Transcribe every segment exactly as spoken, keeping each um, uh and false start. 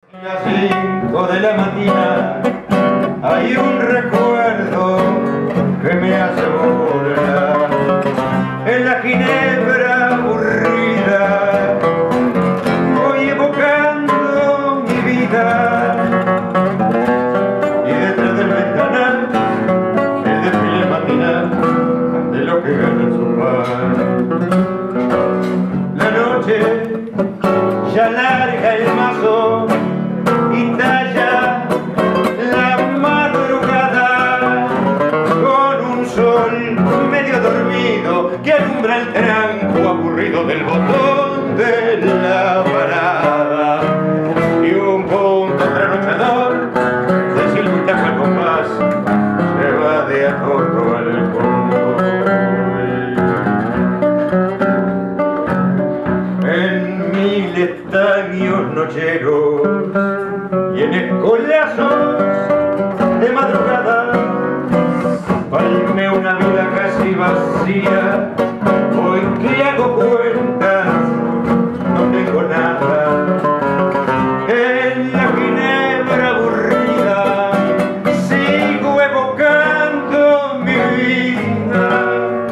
Las cinco de la mañana hay un recuerdo que me hace volar en la ginebra aburrida, voy evocando mi vida y detrás del ventanal el desfile matinal de lo que gana en su pan. La noche ya larga el mazo y talla la madrugada con un sol medio dormido que alumbra el tranco aburrido del botón de la parada y un punto trasnochador de silbo y taco al compás se va de a poco al convoy en mil estaños nocheros y en escolazos de madrugada palme una vida casi vacía. Hoy que hago cuentas no tengo nada en la ginebra aburrida, sigo evocando mi vida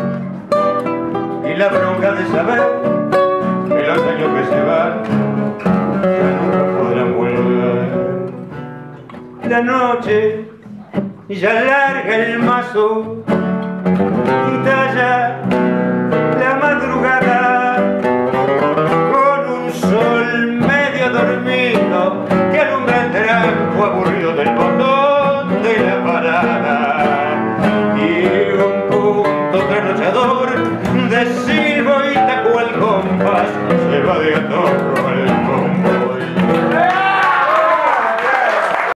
y la bronca de saber que los años que se van ya nunca podrán volver. La noche ya larga el mazo y talla la madrugada con un sol medio dormido